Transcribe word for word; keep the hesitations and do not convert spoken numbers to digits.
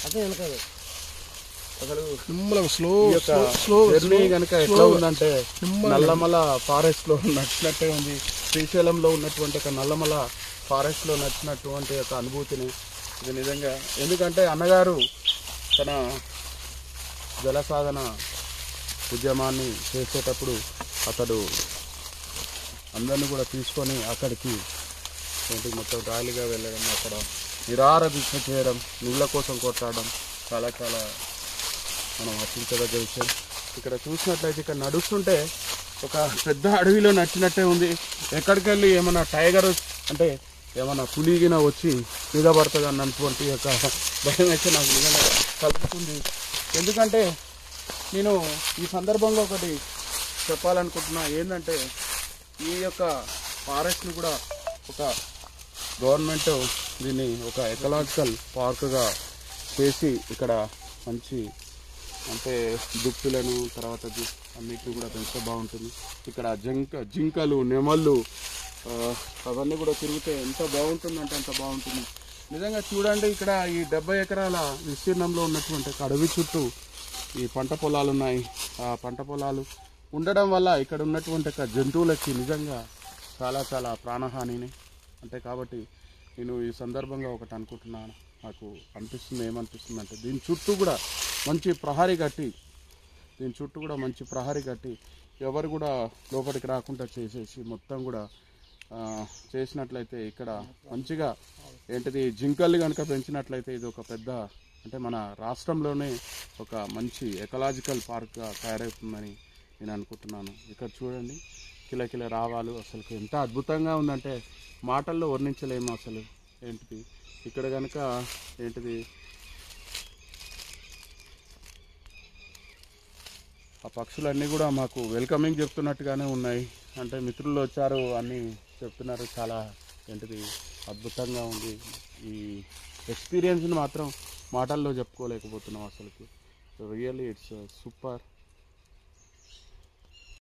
అసలు slow slow journey కనుక ఎట్లా ఉందంటే నల్లమల ఫారెస్ట్ లో నచ్చినట్టే ఉంది. శ్రీశైలంలో ఉన్నటువంటి ఒక నల్లమల ఫారెస్ట్ లో నచ్చినటువంటి ఒక అనుభూతిని ఇది నిజంగా. ఎందుకంటే అన్నగారు తన జల సాధన ఉద్యమాన్ని చేసేటప్పుడు అతడు అందరినీ కూడా తీసుకొని అక్కడికి ఏంటి మొత్తం ర్యాలీగా వెళ్ళడం, అక్కడ నిరాహార దీక్ష చేయడం, నీళ్ళ కోసం కొట్టాడడం చాలా చాలా మనం హర్షించదగ్గ విషయం. ఇక్కడ చూసినట్లయితే ఇక్కడ నడుస్తుంటే ఒక పెద్ద అడవిలో నచ్చినట్టే ఉంది. ఎక్కడికి వెళ్ళి ఏమన్నా టైగర్ అంటే ఏమన్నా పులిగిన వచ్చి మీద పడుతుంది అన్నటువంటి యొక్క భయం అయితే నాకు నిజంగా కలుగుతుంది. ఎందుకంటే నేను ఈ సందర్భంగా ఒకటి చెప్పాలనుకుంటున్నా. ఏంటంటే ఈ యొక్క ఫారెస్ట్ని కూడా ఒక గవర్నమెంట్ దీన్ని ఒక ఎకలాజికల్ పార్క్గా చేసి ఇక్కడ మంచి అంటే దుప్పులను తర్వాత అన్నిటిని కూడా పెంచితే బాగుంటుంది. ఇక్కడ జింక జింకలు నెమళ్ళు అవన్నీ కూడా తిరిగితే ఎంత బాగుంటుందంటే అంత బాగుంటుంది. నిజంగా చూడండి, ఇక్కడ ఈ డెబ్బై ఎకరాల విస్తీర్ణంలో ఉన్నటువంటి అడవి చుట్టూ ఈ పంట పొలాలు ఉన్నాయి. ఆ పంట పొలాలు ఉండడం వల్ల ఇక్కడ ఉన్నటువంటి జంతువులకి నిజంగా చాలా చాలా ప్రాణహానిని అంటే కాబట్టి నేను ఈ సందర్భంగా ఒకటి అనుకుంటున్నాను. నాకు అనిపిస్తుంది ఏమనిపిస్తుంది అంటే దీని చుట్టూ కూడా మంచి ప్రహరీ కట్టి దీని చుట్టూ కూడా మంచి ప్రహరీ కట్టి ఎవరు కూడా లోపలికి రాకుండా చేసేసి మొత్తం కూడా చేసినట్లయితే ఇక్కడ మంచిగా ఏంటిది జింకల్ని కనుక పెంచినట్లయితే ఇది ఒక పెద్ద అంటే మన రాష్ట్రంలోనే ఒక మంచి ఎకలాజికల్ పార్క్గా తయారవుతుందని నేను అనుకుంటున్నాను. ఇక్కడ చూడండి కిలకిల రావాలు అసలు ఎంత అద్భుతంగా ఉందంటే మాటల్లో వర్ణించలేము అసలు. ఏంటిది ఇక్కడ కనుక ఏంటిది ఆ పక్షులన్నీ కూడా మాకు వెల్కమింగ్ చెప్తున్నట్టుగానే ఉన్నాయి. అంటే మిత్రులు వచ్చారు అన్నీ చెప్తున్నారు. చాలా ఏంటిది అద్భుతంగా ఉంది. ఈ ఎక్స్పీరియన్స్ని మాత్రం మాటల్లో చెప్పుకోలేకపోతున్నాం అసలుకి. Really it's super.